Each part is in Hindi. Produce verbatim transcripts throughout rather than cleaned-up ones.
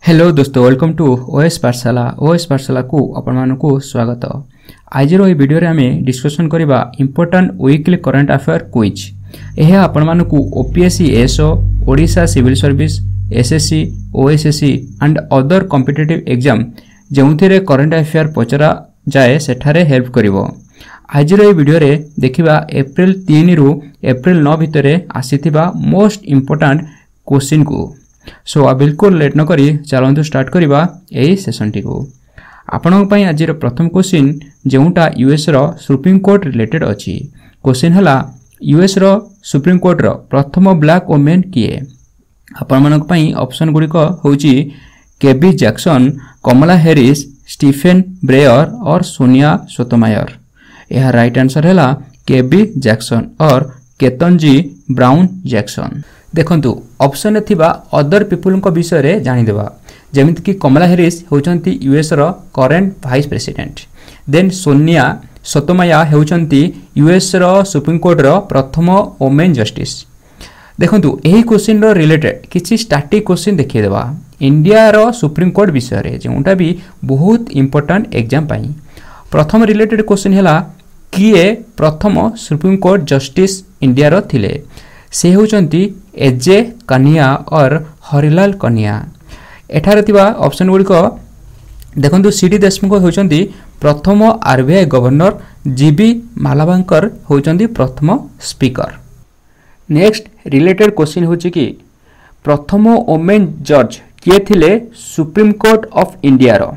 हेलो दोस्तों, welcome to OS Pathshala. OS Pathshala को आपण मानकु स्वागत। आज रो वीडियो रे हमें डिस्कशन करबा important weekly current affair quiz. यह आपण मानकु OPSC, SO, Odisha civil service, SSC, OSSC and other competitive exam जेउथिरे करंट अफेयर पचरा जाए सेठारे हेल्प करिवो। आज रो वीडियो रे देखिबा अप्रैल तीन रु अप्रैल नौ भितरे आसीथिबा मोस्ट इंपोर्टेंट क्वेश्चन को। सो आ बिल्कुल लेट न करी चलतु स्टार्ट करवा यही सेशन टी को। आपण आज प्रथम क्वेश्चन जोटा यूएस रो सुप्रीम कोर्ट रिलेटेड अच्छी क्वेश्चन है यूएस रो सुप्रीम कोर्ट रो प्रथम ब्लैक वुमेन किए। आपण मानक पई ऑप्शन गुड़िक होची KB Jackson, Kamala Harris, Stephen Breyer और सोनिया सोटोमायर। यह राइट आंसर है केबी जैक्सन और केतनजी ब्राउन जैक्सन। देखंतु ऑप्शन में थिबा अदर पीपुल को विषय रे जानि देबा। जेमिति कि कमला हैरिस होचंती यूएस रो current vice president. Then Sonia Sotomayor होचंती यूएस रो सुप्रीम कोर्ट रो प्रथम वुमेन जस्टिस। देखंतु एही क्वेश्चन रो रिलेटेड किछि स्टैटिक क्वेश्चन देखि देबा इंडिया रो सुप्रीम कोर्ट विषय रे, जोंटा भी बहुत इंपोर्टेंट एग्जाम पाई। प्रथम रिलेटेड क्वेश्चन हैला किए प्रथम सुप्रीम कोर्ट जस्टिस इंडिया रो थिले। से होचंती एजे कनिया और हरिलाल कनिया। एठारे थिबा ऑप्शन गुड़िक देखंतु सीडी देशमुख होचंती प्रथम आरबीआई गवर्नर, जीबी मालाबांकर होचंती प्रथम स्पीकर। नेक्स्ट रिलेटेड क्वेश्चन होची कि प्रथम वुमेन जज किए थिले सुप्रीम कोर्ट ऑफ इंडिया रो।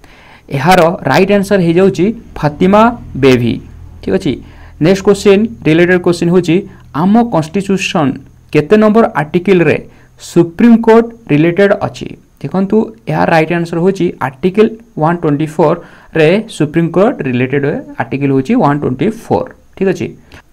एहार राइट आंसर हे जाउची फातिमा बेबी। ठीक अछि। नेक्स्ट क्वेश्चन रिलेटेड क्वेश्चन होची आम कॉन्स्टिट्यूशन केते नंबर आर्टिकल रे सुप्रीम कोर्ट रिलेटेड अछि। देखंतु यार राइट आंसर होची आर्टिकल एक सौ चौबीस रे सुप्रीम कोर्ट रिलेटेड आर्टिकल होची एक सौ चौबीस। ठीक अछि।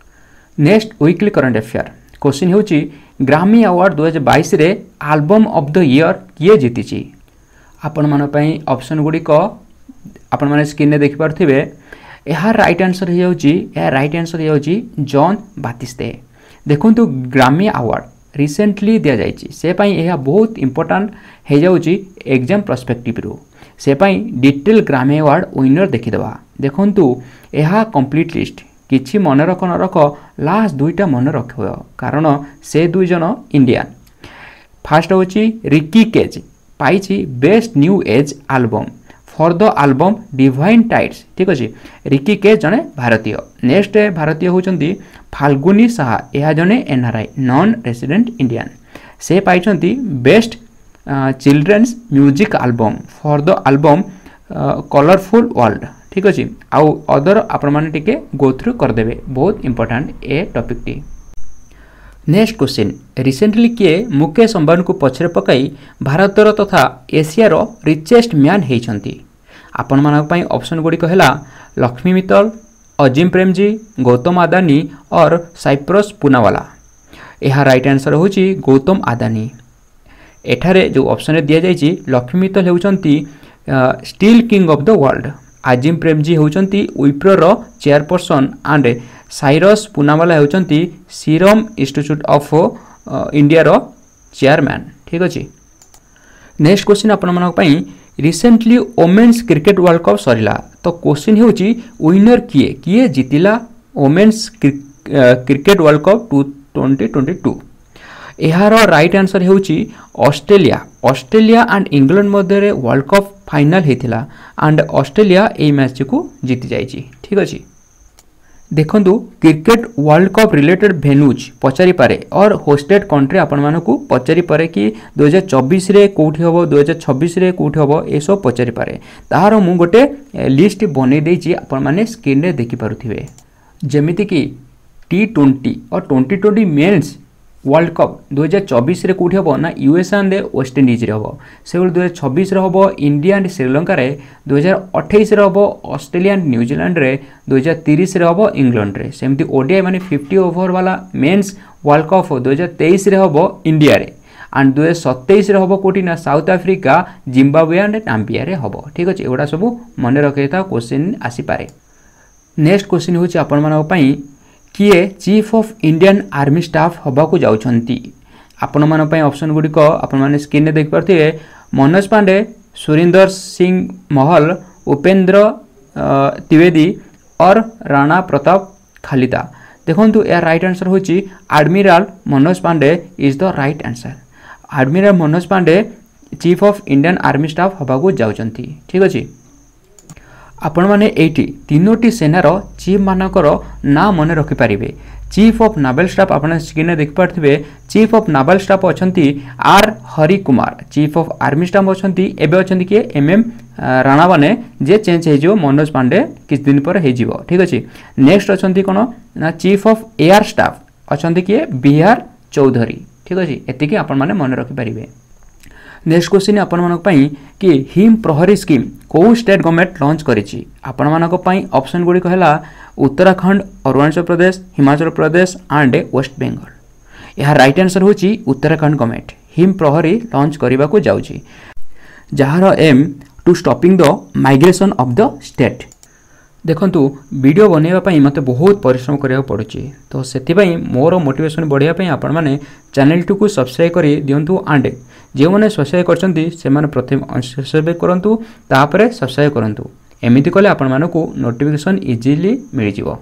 Next weekly current affair question होची ग्रामी अवार्ड दो हज़ार बाईस रे एल्बम ऑफ द ईयर किए जीतिची। आपण मन पई ऑप्शन गुडी को आपण माने स्क्रीन रे देखि पारथिबे। यार राइट आंसर हे जाउची यार राइट आंसर हे जाउची जॉन बातिस्ते। देखंतु ग्रामी अवार्ड रिसेंटली दिया जाइछि, से पई एहा बहुत इंपोर्टेंट हे जाउछि एग्जाम पर्सपेक्टिव रो। से पई डिटेल ग्रामी अवार्ड विनर देखि देबा। देखंतु एहा कंप्लीट लिस्ट किछि मन रख न रख लास्ट दुईटा मन रखियो, कारण से दुई जन इंडियन। फर्स्ट होछि रिकी केज पाइछि best new age album for the album divine tides. ठीक अछि। रिकी केज जने भारतीय। नेक्स्ट भारतीय होचंती फाल्गुनी साहा, यह जने एनआरआई नॉन रेसिडेंट इंडियन। से पाइछंती best children's music album for the album colourful world. ठीक अछि। आउ अदर आपण माने टिके गो थ्रू कर देबे, बहुत इंपोर्टेंट ए टॉपिक टी। नेक्स्ट क्वेश्चन रिसेंटली किए मुकेश अंबानी को पछरे पकाई भारतर तथा एशियार रिचेस्ट मैन हेइछंती। आपण मानक पई ऑप्शन गुड़िक हैला लक्ष्मी मित्तल, अजिम प्रेमजी, गौतम अदानी और साइप्रस पूनावाला। यह राइट आंसर होची गौतम अदानी। एठारे जो ऑप्शन रे दिया जाइछि लक्ष्मी मित्तल हेउचंती steel king of the world, Azim Premji हेउचंती विप्रो रो चेयरपर्सन एंड साइरस पूनावाला हेउचंती सीरम इंस्टीट्यूट ऑफ इंडिया रो चेयरमैन। ठीक अछि। नेक्स्ट क्वेश्चन आपण मानक पई recently women's cricket world cup सरिला, तो क्वेश्चन हेउची विनर किए किए जितिला women's cricket world cup twenty twenty two. एहार राइट आंसर हेउची ऑस्ट्रेलिया। ऑस्ट्रेलिया एंड इंग्लैंड मध्य वर्ल्ड कप फाइनल हेतिला एंड ऑस्ट्रेलिया ए मैच को जीति जाइछि। ठीक अछि। देखंतु cricket world cup related venues पचारि पारे और होस्टेड कंट्री आपण मानकु पचारि पारे कि दो हज़ार चौबीस रे कोठी हबो, दो हज़ार छब्बीस रे कोठी हबो, ए सब पचारि पारे। ताहार मु गोटे लिस्ट बनै देछि, आपण माने स्क्रीन रे देखि पारुथिबे। जेमिति कि टी ट्वेंटी और twenty twenty men's world cup दो हज़ार चौबीस रे कोठी हबो ना यूएसए एंड वेस्ट इंडीज रे हबो। से दो हज़ार छब्बीस रे हबो इंडिया एंड श्रीलंका रे, दो हज़ार अट्ठाईस रे हबो ऑस्ट्रेलिया एंड न्यूजीलैंड रे, दो हज़ार तीस रे हबो इंग्लैंड रे। सेमती ओडीआई माने पचास ओवर वाला मेंस वर्ल्ड कप दो हज़ार तेईस रे हबो इंडिया रे एंड दो हज़ार सत्ताईस रे हबो कोठी ना South Africa, Zimbabwe and Namibia रे हबो। ठीक अछि। एगुडा सब मन रखैता क्वेश्चन आसी पारे। नेक्स्ट क्वेश्चन होची आपण मानक पई किए chief of Indian army staff हबा को जाउछंती। आपण मान पई ऑप्शन गुडी को आपण माने स्क्रीन रे देख पारथिबे। मनोज पांडे, सुरिंदर सिंह महल, उपेंद्र त्रिवेदी और राणा प्रताप खालिता। देखो यार राइट आंसर होची admiral Manoj Pande is the right answer. Admiral Manoj Pande chief of Indian army staff हवाकू जाउचंती। ठीक अछि, आपण माने एटी तीनोटी सेनार चीफ मानकर ना मन रखि पारिबे। चीफ ऑफ नावल स्टाफ आपण स्क्रीन देख पारथिबे, चीफ ऑफ नावल स्टाफ अछंती R Hari Kumar. Chief of army staff अछंती एबे अछंती के एम एम राणा माने जे चेंज हे जो मनोज पांडे किछ दिन पर हे जीवो। ठीक अछि, नेक्स्ट अछंती कोन ना चीफ ऑफ एयर स्टाफ अछंती के बिहार चौधरी। ठीक अछि, एतिके आपण माने मन रखि पारिबे। नेक्स्ट क्वेश्चन आपण मानक पई कि हिम प्रहरी स्कीम को स्टेट गवर्नमेंट लॉन्च करिछि। आपण मानक पई ऑप्शन गुडी कहला उत्तराखंड, अरुणाचल प्रदेश, हिमाचल प्रदेश एंड वेस्ट बेंगल। यह राइट आंसर होची उत्तराखंड गवर्नमेंट हिम प्रहरी लॉन्च करबा को जाउछि, जहार aim to stopping the migration of the state. देखंतु वीडियो बनेबा पई मते बहुत परिश्रम करिया पड़ुछि, तो सेति पई मोर मोटिवेशन बढ़िया पई आपण माने चैनल टू को सब्सक्राइब करी दियंतु एंड जे माने सब्सक्राइब करछंती से माने प्रथम अनसब्सक्राइब करंतु तापरे सब्सक्राइब करंतु। एमिति कले आपण मानकू नोटिफिकेशन इजीली मिल जिवो।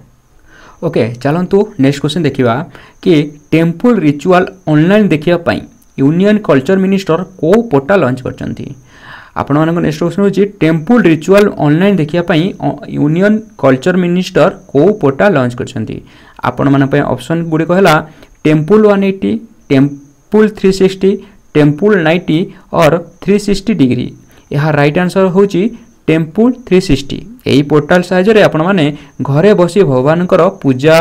ओके, चलंतु नेक्स्ट क्वेश्चन देखिबा कि टेंपल रिचुअल ऑनलाइन देखिया पई यूनियन कल्चर मिनिस्टर को पोर्टल लॉन्च करछंती। आपण मानक नेक्स्ट क्वेश्चन होची टेंपल रिचुअल ऑनलाइन देखिया पई यूनियन कल्चर मिनिस्टर को पोर्टल लॉन्च करछंती। आपण मान पई ऑप्शन गुडी कहला temple one eighty, temple three sixty, temple ninety और थ्री सिक्सटी डिग्री। यह राइट आंसर होची टेंपल थ्री सिक्सटी। एही पोर्टल साहाय्य आपण माने घरे बसी भगवान पूजा,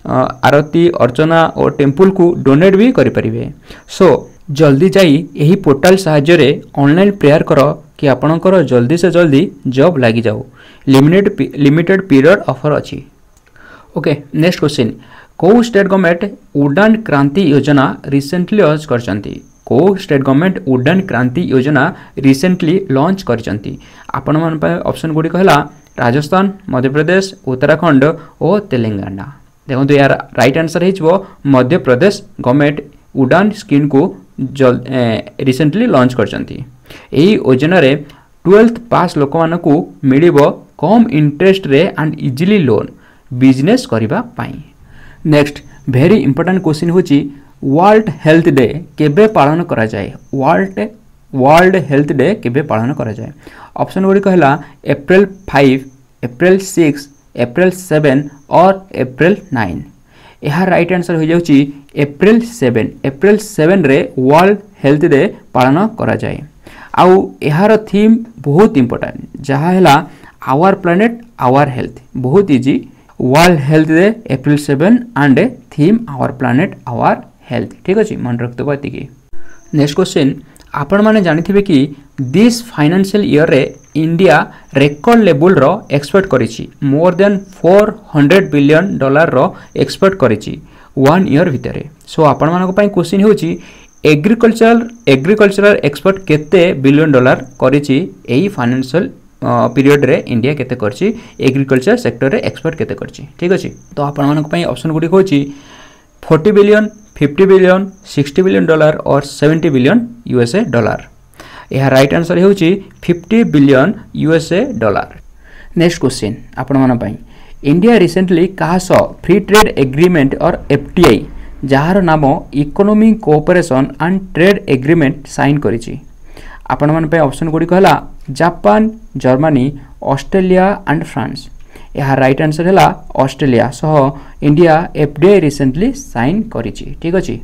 आरती, अर्चना और टेंपल को डोनेट भी करि परिबे। सो जल्दी जाई एही पोर्टल साहाय्य ऑनलाइन प्रेयर करो कि आपणकर जल्दी से जल्दी जॉब लगी जाओ। लिमिटेड लिमिटेड पीरियड ऑफर अछि। ओके, नेक्स्ट क्वेश्चन को स्टेट गवर्नमेंट उड़ान क्रांति योजना रिसेंटली लॉन्च करछंती। को स्टेट गवर्नमेंट उड़ान क्रांति योजना रिसेंटली लॉन्च करछंती। आपण मन पे ऑप्शन गुडी कहला राजस्थान, मध्य प्रदेश, उत्तराखंड और तेलंगाना। देखो तो यार राइट आंसर हेजबो मध्य प्रदेश गवर्नमेंट उड़ान स्कीम को जल रिसेंटली लॉन्च करछंती। एही योजना रे ट्वेल्थ पास लोक मानकू मिलिबो कम इंटरेस्ट रे एंड इजीली लोन बिजनेस करिबा पाई। नेक्स्ट वेरी इंपोर्टेंट क्वेश्चन होची वर्ल्ड हेल्थ डे केबे पालन करा जाए। वर्ल्ड वर्ल्ड हेल्थ डे केबे पालन करा जाए। ऑप्शन गुडी कहला April five, April six, April seven और अप्रैल नाइन। यह राइट आंसर हो जाउची अप्रैल सेवन। अप्रैल सेवन रे वर्ल्ड हेल्थ डे पालन करा जाए। आउ यार थीम बहुत इंपोर्टेंट जहा हैला आवर प्लैनेट आवर हेल्थ। बहुत easy world health day April seven and theme our planet our health. ठीक अछि, मन रखतो बाती की। नेक्स्ट क्वेश्चन आपण माने जानिथिबे कि दिस फाइनेंशियल ईयर रे इंडिया रेकॉर्ड लेवल रो एक्सपेक्ट करिछि more than four hundred billion dollar रो एक्सपेक्ट करिछि वन ईयर भितरे। सो आपण मानक पई क्वेश्चन होछि एग्रीकल्चर एग्रीकल्चरल एक्सपर्ट केते बिलियन डॉलर करिछि एही फाइनेंशियल पीरियड रे इंडिया केते करछि एग्रीकल्चर सेक्टर रे एक्सपर्ट केते करछि। ठीक अछि, तो आपण मानक पई ऑप्शन गुडी होछि forty billion, fifty billion, sixty billion dollar और सेवेंटी बिलियन यूएसए डॉलर। यह राइट आंसर होछि fifty billion USA dollar. Next question आपण मन पई इंडिया रिसेंटली कहा सो फ्री ट्रेड एग्रीमेंट और एफटीआई जहार नाम economic cooperation and trade agreement sign करिछि। आपण मन पे ऑप्शन गुडी कहला Japan, Germany, Australia and France. यह राइट आंसर है ऑस्ट्रेलिया सह इंडिया एफडीआई रिसेंटली साइन करिछि। ठीक अछि,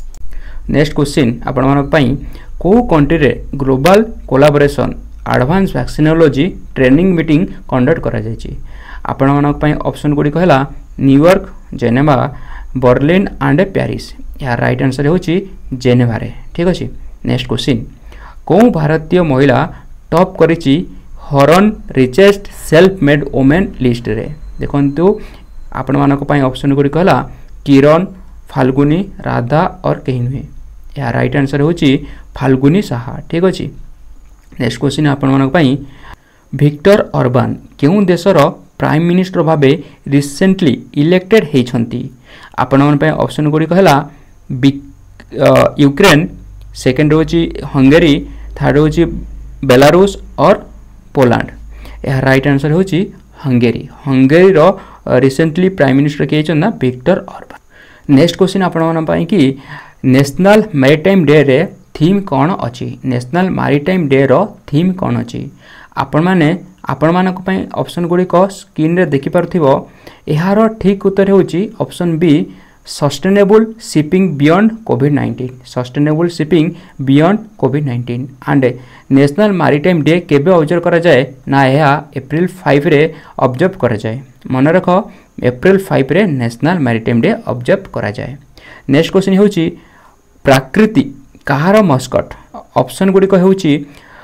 नेक्स्ट क्वेश्चन आपण मानक पई को कंट्री रे global collaboration advance vaccinology training meeting conduct करा जायछि। आपण मानक पई ऑप्शन गुडी कहला New York, Geneva, Berlin and Paris. यह राइट आंसर होछि जेनेवा रे। ठीक अछि, नेक्स्ट क्वेश्चन को भारतीय महिला टॉप करिछि Hurun richest self made women list रे। देखंतु आपण मानक पई ऑप्शन गुडी कहला किरण, फाल्गुनी, राधा और केही नुहे। यह राइट आंसर होछि फाल्गुनी साहा। ठीक अछि, नेक्स्ट क्वेश्चन आपण मानक पई विक्टर अर्बान केउ देशर प्राइम मिनिस्टर भाबे रिसेंटली इलेक्टेड हेछंती। आपण मन पई ऑप्शन गुडी कहला यूक्रेन, सेकंड होछि हंगेरी, थर्ड होची बेलारूस और पोलैंड। यह राइट आंसर होची हंगेरी। हंगेरी रो रिसेंटली प्राइम मिनिस्टर किए छन ना विक्टर ऑर्बान। नेक्स्ट क्वेश्चन आपण मन पई कि नेशनल मैरीटाइम डे रे थीम कौन अच्छी। नेशनल मैरीटाइम डे रो थीम कौन अच्छी आपण माने आपण मानक पई ऑप्शन गुड़िक स्क्रीन रे देखि पारुथिबो। एहार ठीक उत्तर होची option B sustainable shipping beyond covid nineteen. Sustainable shipping beyond covid nineteen and national maritime day केबे ऑब्जर्व करा जाए ना यह अप्रैल फाइव रे ऑब्जर्व करा जाए। मन रख अप्रैल फाइव रे नेशनल मैरीटाइम डे ऑब्जर्व करा जाए। नेक्स्ट क्वेश्चन होची प्राकृति कहार मस्कट। ऑप्शन गुड़िक होची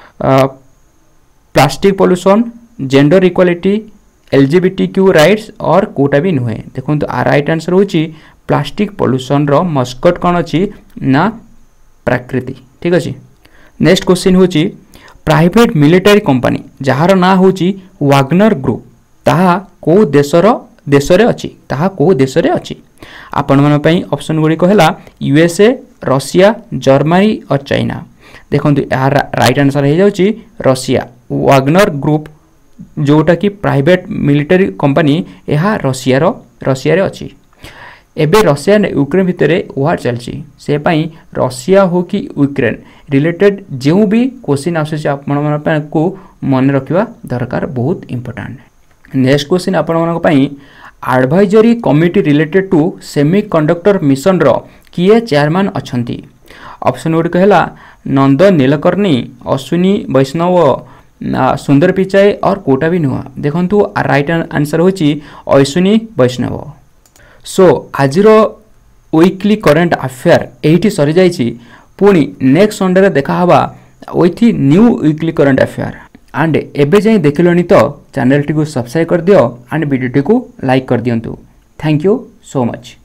plastic pollution, gender equality, LGBTQ rights और कोटा भी नुहे। देखो आ राइट आंसर होची प्लास्टिक पोल्यूशन रो मस्कट कौन अच्छी ना प्राकृति। ठीक अच्छे। नेक्स्ट क्वेश्चन होची प्राइवेट मिलिटारी कंपनी जहार ना होची वाग्नर ग्रुप ताहा को देशर देशरे अच्छी ताहा को देशरे अच्छी। आपण मन पई ऑप्शन गुड़िक है यूएसए, रशिया, जर्मनी और चाइना। देखो यार राइट आंसर हो जाउची रशिया। वाग्नर ग्रुप जोटा कि प्राइवेट मिलिटारी कंपनी यह रशिया रो रशिया रे अच्छी। एबे रशिया यूक्रेन भितर वार चलची से पाई रशिया हो कि यूक्रेन रिलेटेड जो भी क्वेश्चन आसे आपण मन को मन रखिबा दरकार, बहुत इंपोर्टेंट। नेक्स्ट क्वेश्चन आपण मन पई advisory committee related to semiconductor mission रो किए चेयरमैन अछंती। ऑप्शन गुड़िक है नंद नीलकर्णी, अश्विनी वैष्णव, सुंदर पिचाई और कोटा भी नुआ। देखु राइट आंसर होची अश्विनी वैष्णव। सो आज वीकली करेंट अफेयर एठी सरी जाइछि। पुणी नेक्स्ट संडे रे देखा हवा with new weekly current affair. And एबे जाई देखिलोनी तो चैनल टी को सब्सक्राइब कर दियो एंड वीडियो टी को लाइक कर दियंतु। Thank you so much.